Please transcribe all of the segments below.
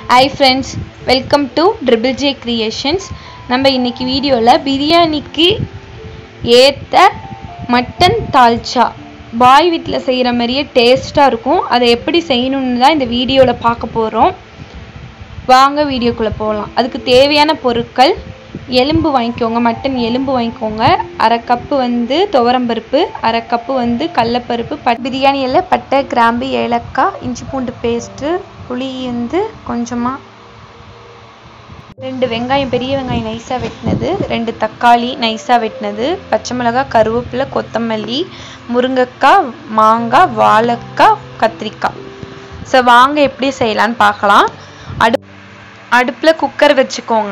Hi friends, welcome to Triple J Creations. நம்ம இன்னைக்கு வீடியோல பிரியாணிக்கு ஏத்த மட்டன் தால்ச்சா பாய் வீட்ல செய்யற மாதிரியே டேஸ்டா இருக்கும். அதை எப்படி செய்யணும்னு தான் இந்த வீடியோல பார்க்க போறோம். வாங்க வீடியோக்குள்ள போலாம். அதுக்கு தேவையான பொருட்கள்: எலும்பு வாங்கிக்கோங்க, மட்டன் எலும்பு வாங்கிக்கோங்க, 1/2 கப் துவரம்பருப்பு, 1/2 கப் கடலைப்பருப்பு, பிரியாணி இலை, பட்டை, கிராம்பு, ஏலக்காய், இஞ்சி பூண்டு பேஸ்ட், புளி கொஞ்சமா, 2 வெங்காயம், பெரிய வெங்காயம் நைஸா வெட்டினது, 2 தக்காளி நைஸா வெட்டினது, பச்சை மிளகாய், கருவேப்பிலை, கொத்தமல்லி, முருங்கைக்காய், மாங்காய், வாழைக்காய், கத்திரிக்காய். ஸோ வாங்க எப்படி செய்யலான்னு பார்க்கலாம். அடுப்புல குக்கர் வச்சுக்கோங்க.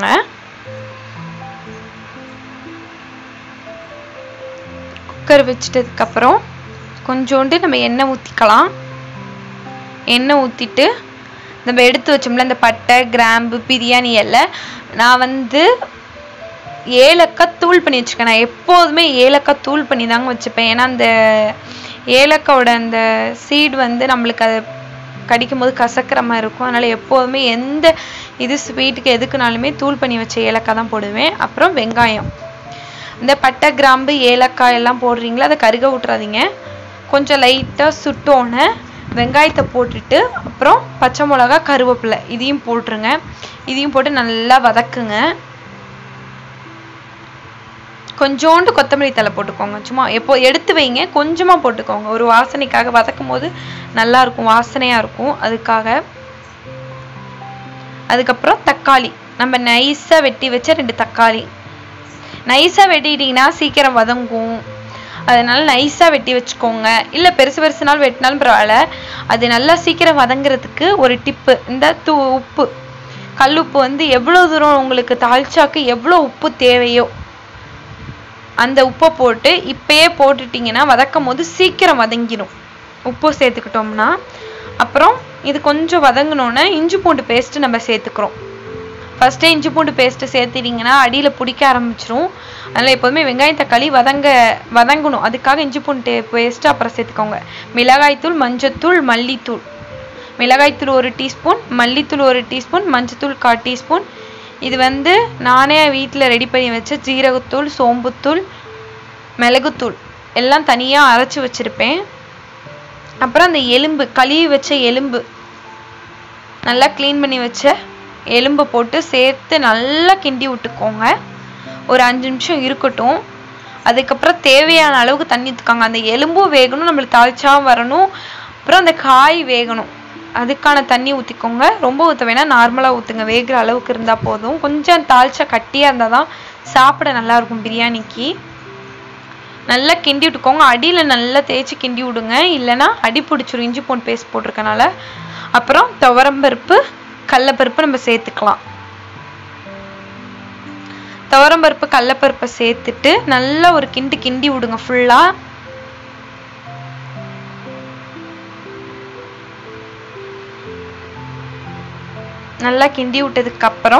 குக்கர் வச்சிட்டதுக்கு அப்புறம் கொஞ்சோண்டு நம்ம எண்ணெய் ஊற்றிக்கலாம். எண்ணெய் ஊற்றிட்டு நம்ம எடுத்து வச்சோம்ல இந்த பட்டை, கிராம்பு, பிரியாணி இலை, நான் ஏலக்காய் தூள் பண்ணி வச்சுக்கேன். நான் எப்போதுமே ஏலக்காய் தூள் பண்ணி தாங்க வச்சுப்பேன். ஏன்னா அந்த ஏலக்காயோட அந்த சீடு நம்மளுக்கு அதை கடிக்கும் போது கசக்கிற மாதிரி இருக்கும். அதனால் எப்போதுமே எந்த ஸ்வீட்டுக்கு எதுக்குனாலுமே தூள் பண்ணி வச்ச ஏலக்காய் தான் போடுவேன். அப்புறம் வெங்காயம், இந்த பட்டை, கிராம்பு, ஏலக்காய் எல்லாம் போடுறீங்களா, அதை கருக விட்டுறாதீங்க. கொஞ்சம் லைட்டாக சுட்டோன்னே வெங்காயத்தை போட்டுட்டு அப்புறம் பச்சை மிளகா, கருவேப்பிலை இதையும் போட்டுருங்க. இதையும் போட்டு நல்லா வதக்குங்க. கொஞ்சோண்டு கொத்தமல்லி தழை போட்டுக்கோங்க. சும்மா எப்போ எடுத்து வைங்க, கொஞ்சமாக போட்டுக்கோங்க. ஒரு வாசனைக்காக, வதக்கும் போது நல்லா இருக்கும், வாசனையாக இருக்கும், அதுக்காக. அதுக்கப்புறம் தக்காளி, நம்ம நைஸாக வெட்டி வச்ச 2 தக்காளி. நைஸாக வெட்டிட்டிங்கன்னா சீக்கிரம் வதங்கும், அதனால நைஸாக வெட்டி வச்சுக்கோங்க. இல்லை பெருசு பெருசுனாலும் வெட்டினாலும் பரவாயில்ல. அது நல்லா சீக்கிரம் வதங்குறதுக்கு ஒரு டிப்பு, இந்த உப்பு, கல் உப்பு எவ்வளோ தூரம் உங்களுக்கு தால்ச்சாக்கு எவ்வளோ உப்பு தேவையோ அந்த உப்பை போட்டு இப்பயே போட்டுட்டிங்கன்னா வதக்கும் போது சீக்கிரம் வதங்கிடும், உப்பு சேர்த்துக்கிட்டோம்னா. அப்புறம் இது கொஞ்சம் வதங்கினோன்னே இஞ்சி பூண்டு பேஸ்ட்டு நம்ம சேர்த்துக்கிறோம். ஃபஸ்ட்டே இஞ்சி பூண்டு பேஸ்ட்டு சேர்த்துட்டிங்கன்னா அடியில் பிடிக்க ஆரம்பிச்சிரும். அதனால் எப்போதுமே வெங்காயம் தக்காளி வதங்கணும். அதுக்காக இஞ்சி பூண்டு பேஸ்ட்டு அப்புறம் சேர்த்துக்கோங்க. மிளகாய்த்தூள், மஞ்சத்தூள், மல்லித்தூள். மிளகாய்த்தூள் 1 டீஸ்பூன், மல்லித்தூள் 1 டீஸ்பூன், மஞ்சத்தூள் 1/4 டீஸ்பூன். இது நானே வீட்டில் ரெடி பண்ணி வச்ச ஜீரகத்தூள், சோம்புத்தூள், மிளகுத்தூள் எல்லாம் தனியாக அரைச்சி வச்சுருப்பேன். அப்புறம் அந்த எலும்பு, கழுவி வச்ச எலும்பு, நல்லா க்ளீன் பண்ணி வச்ச எலும்பை போட்டு சேர்த்து நல்லா கிண்டி விட்டுக்கோங்க. ஒரு 5 நிமிஷம் இருக்கட்டும். அதுக்கப்புறம் தேவையான அளவுக்கு தண்ணி ஊற்றிக்கோங்க. அந்த எலும்பும் வேகணும், நம்மளுக்கு தால்ச்சாவும் வரணும், அப்புறம் அந்த காய் வேகணும். அதுக்கான தண்ணி ஊற்றிக்கோங்க. ரொம்ப ஊற்ற வேணாம், நார்மலாக ஊற்றுங்க. வேகிற அளவுக்கு இருந்தால் போதும். கொஞ்சம் தால்ச்சா கட்டியாக இருந்தால் தான் சாப்பிட நல்லாயிருக்கும் பிரியாணிக்கு. நல்லா கிண்டி விட்டுக்கோங்க. அடியில் நல்லா தேய்ச்சி கிண்டி விடுங்க, இல்லைன்னா அடி பிடிச்சிரும் இஞ்சி பூண்டு பேஸ்ட் போட்டிருக்கனால. அப்புறம் துவரம்பருப்பு, கடலைப்பருப்பு நம்ம சேர்த்துக்கலாம். துவரம்பருப்பு, கடலைப்பருப்பை சேர்த்துட்டு நல்லா ஒரு கிண்டி விடுங்க ஃபுல்லாக. நல்லா கிண்டி விட்டதுக்கு அப்புறம்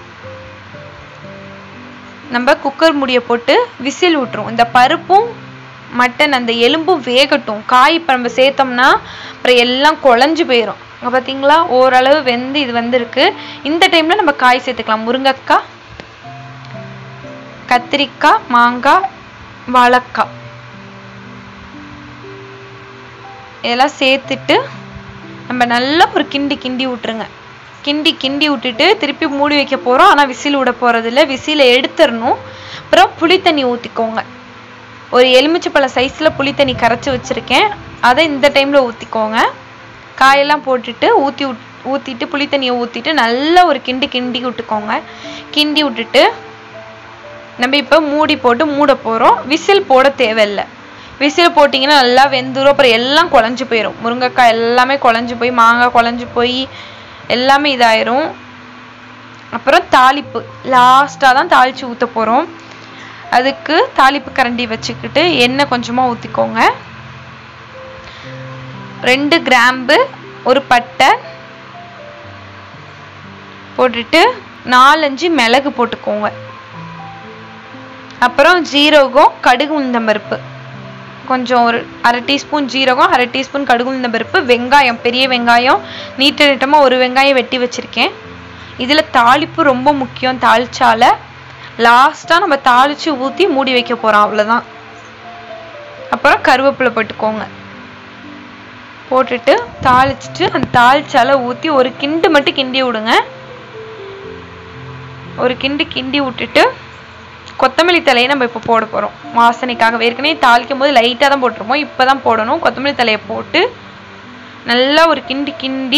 நம்ம குக்கர் மூடியை போட்டு விசில் விட்டுரும். இந்த பருப்பும் மட்டன் அந்த எலும்பும் வேகட்டும். காய் இப்போ நம்ம சேர்த்தோம்னா அப்புறம் எல்லாம் குழஞ்சு போயிடும். பார்த்தீங்களா, ஓரளவு வெந்து இது இருக்கு. இந்த டைம்ல நம்ம காய் சேர்த்துக்கலாம். முருங்கைக்காய், கத்திரிக்காய், மாங்காய், வாழைக்காய் இதெல்லாம் சேர்த்துட்டு நம்ம நல்லா ஒரு கிண்டி விட்டுருங்க. கிண்டி விட்டுட்டு திருப்பி மூடி வைக்க போகிறோம். ஆனால் விசில் விட போகிறதில்ல, விசிலை எடுத்துடணும். அப்புறம் புளி தண்ணி ஊற்றிக்கோங்க. ஒரு எலுமிச்சைப்பழம் சைஸில் புளி தண்ணி கரைச்சி வச்சுருக்கேன், அதை இந்த டைமில் ஊற்றிக்கோங்க. காயெல்லாம் போட்டுட்டு ஊற்றிட்டு புளி தண்ணியை ஊற்றிட்டு நல்லா ஒரு கிண்டி விட்டுக்கோங்க. கிண்டி விட்டுட்டு நம்ம இப்போ மூடி போட்டு மூட போகிறோம். விசில் போட தேவையில்லை. விசில் போட்டிங்கன்னா நல்லா வெந்துடும், அப்புறம் எல்லாம் குழஞ்சி போயிடும். முருங்கைக்காய் எல்லாமே குழஞ்சி போய், மாங்காய் குழஞ்சி போய் எல்லாமே இதாயிரும். அப்புறம் தாளிப்பு லாஸ்ட்டாக தான் தாளித்து ஊற்ற போகிறோம். அதுக்கு தாளிப்பு கரண்டி வச்சுக்கிட்டு எண்ணெய் கொஞ்சமாக ஊற்றிக்கோங்க. 2 கிராம்பு, 1 பட்டை போட்டுட்டு 4-5 மிளகு போட்டுக்கோங்க. அப்புறம் ஜீரகம், கடுகு, உளுந்தம்பருப்பு கொஞ்சம் ஒரு 1/2 டீஸ்பூன் ஜீரகம், 1/2 டீஸ்பூன் கடுகு உளுந்தம் பருப்பு, வெங்காயம் பெரிய வெங்காயம் நீட்ட நீட்டமாக ஒரு வெங்காயம் வெட்டி வச்சுருக்கேன். இதில் தாளிப்பு ரொம்ப முக்கியம். தாளிச்சால லாஸ்ட்டாக நம்ம தாளித்து ஊற்றி மூடி வைக்க போகிறோம், அவ்வளோதான். அப்புறம் கருவேப்பிலை போட்டுக்கோங்க. போட்டுட்டு தாளிச்சிட்டு அந்த தாளிச்சால ஊற்றி ஒரு கிண்டு மட்டும் கிண்டி விடுங்க. ஒரு கிண்டி விட்டுட்டு கொத்தமல்லி தலையை நம்ம இப்போ போட போகிறோம் வாசனைக்காக. ஏற்கனவே தாளிக்கும் போது லைட்டாக தான் போட்டிருப்போம், இப்போ தான் போடணும். கொத்தமல்லி தலையை போட்டு நல்லா ஒரு கிண்டி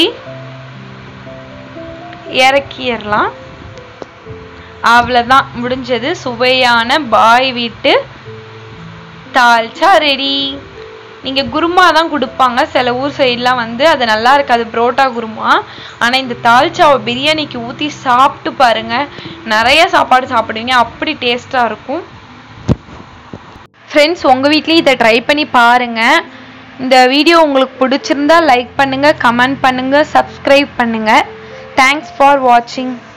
இறக்கிடலாம். அவ்வளோதான், முடிஞ்சது. சுவையான பாய் வீட்டு தால்ச்சா ரெடி. நீங்கள் குருமா தான் கொடுப்பாங்க சில ஊர் சைட்லாம் வந்து, அது நல்லா இருக்காது புரோட்டா குருமா. ஆனால் இந்த தால்ச்சாவை பிரியாணிக்கு ஊற்றி சாப்பிட்டு பாருங்கள், நிறைய சாப்பாடு சாப்பிடுவீங்க, அப்படி டேஸ்ட்டாக இருக்கும். ஃப்ரெண்ட்ஸ், உங்கள் வீட்லேயும் இதை ட்ரை பண்ணி பாருங்கள். இந்த வீடியோ உங்களுக்கு பிடிச்சிருந்தா லைக் பண்ணுங்கள், கமெண்ட் பண்ணுங்கள், சப்ஸ்கிரைப் பண்ணுங்கள். தேங்க்ஸ் ஃபார் வாட்சிங்.